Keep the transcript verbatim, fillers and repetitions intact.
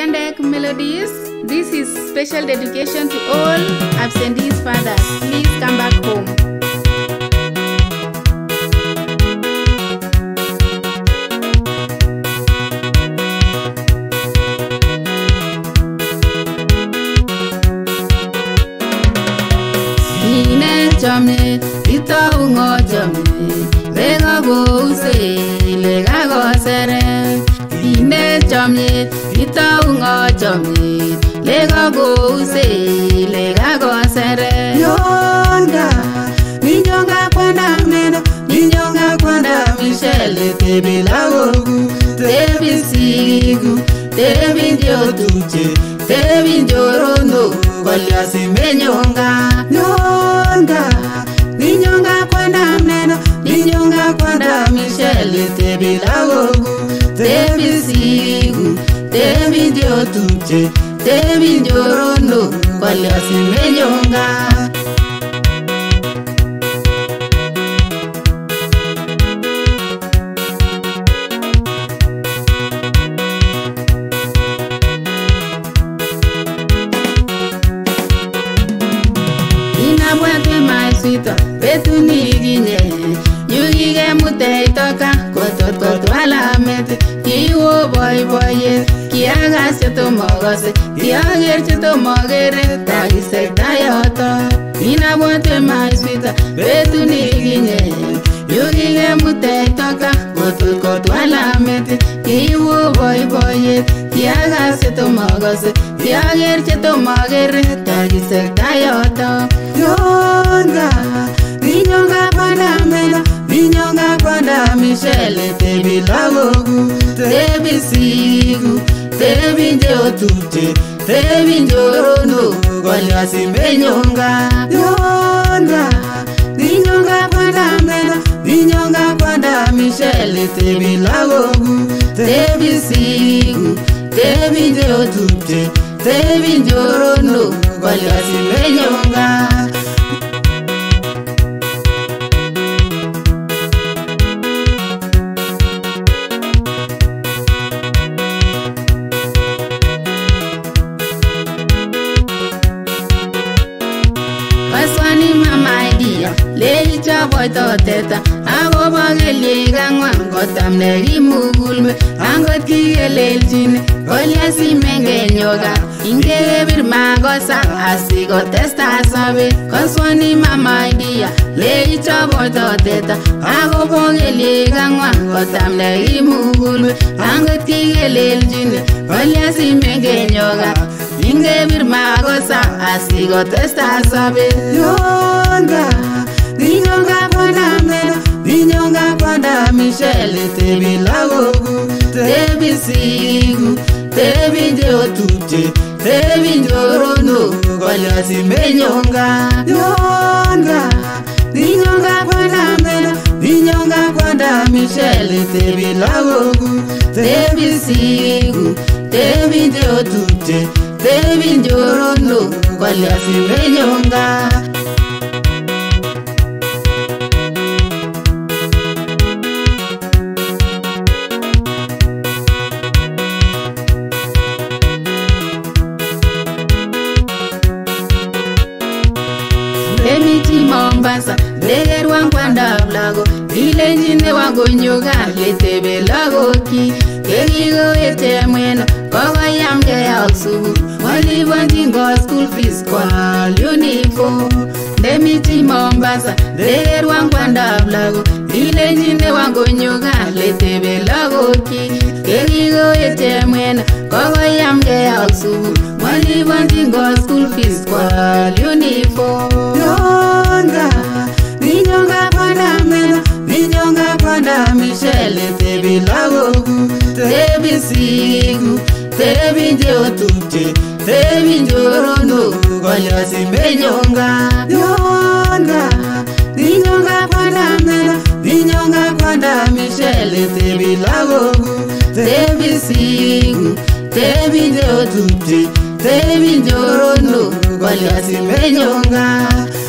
Kendek Melodies. This is special dedication to all absentee fathers. Please come back home. Jamne ita ungo jamne lega go use lega go sere ine jamne ita ungo jamne lega go use lega go sere yonga ninyonga kwanda meno ninyonga kwanda Michelle tebi lagogu tebi sigu tebi ndio tuche tebi njorondo kwa simenyonga yonga ninyonga kwanda meno ninyonga kwanda Michelle tebi lagogu tebi sigu tebi ndio tuche tebi njorondo kwa simenyonga. Betu niginye yugige mute toka kotot kot wala mete kiwo boy boy kiaga seto mogose kiager seto mogere taise tayoto ina bote mai sweeta betu niginye yugige mute toka kotot kot wala mete kiwo boy boy kiaga seto mogose kiager seto mogere taise tayoto yonga ninyonga kwanda meno ninyonga kwanda Michelle tebi lagogu tebi sigu tebi ndio tuche tebi njorono kwa simenyonga yonga ninyonga kwanda meno ninyonga kwanda Michelle tebi lagogu tebi sigu tebi ndio tuche tebi njorono kwa simenyonga. Paswani mama idea leli chaboy to teta ago bageli gangwan gotam negi mugulme angot kieleljine kolya simenge nyoga ingege bir magosa asigo testa sabe. Paswani mama idea leli chaboy to teta ago bageli gangwan gotam negi mugulme angot kieleljine kolya simenge nyoga inge bir magosa asigo testa sabe. Yonga ninyonga kwanda meno ninyonga kwanda Michelle tebi lagogu tebi sigu tebi ndio tuche tebi njorono kwa simenyonga. Yonga ninyonga kwanda meno ninyonga kwanda Michelle tebi lagogu tebi sigu tebi ndio tuche tebi njorono kwa simenyonga. Emiti Mombasa leger wangwanda blago ile njine wango nyoga letebe lago ki kegigo ete mweno kogo yamge ya usubu wali wanjingo school fees kwa uniform. Emiti Mombasa leger wangwanda blago ile njine wango nyoga letebe lago ki kegigo ete mweno kogo yamge ya usubu wali wanjingo school fees kwa uniform. Yonga ninyonga kwanda meno ninyonga kwanda Michelle tebi lagogu tebi sigu tebi ndio tuche tebi njorono kwa simenyonga. Yonga ninyonga kwanda meno ninyonga kwanda Michelle tebi lagogu tebi sigu tebi ndio tuche tebi njorono kwa simenyonga.